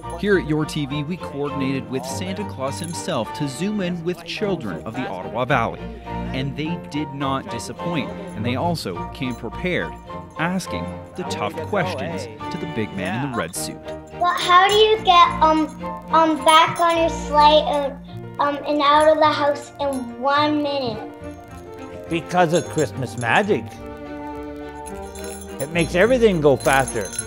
Here at YourTV, we coordinated with Santa Claus himself to zoom in with children of the Ottawa Valley. And they did not disappoint, and they also came prepared, asking the tough questions to the big man in the red suit. Well, how do you get back on your sleigh and out of the house in 1 minute? Because of Christmas magic. It makes everything go faster.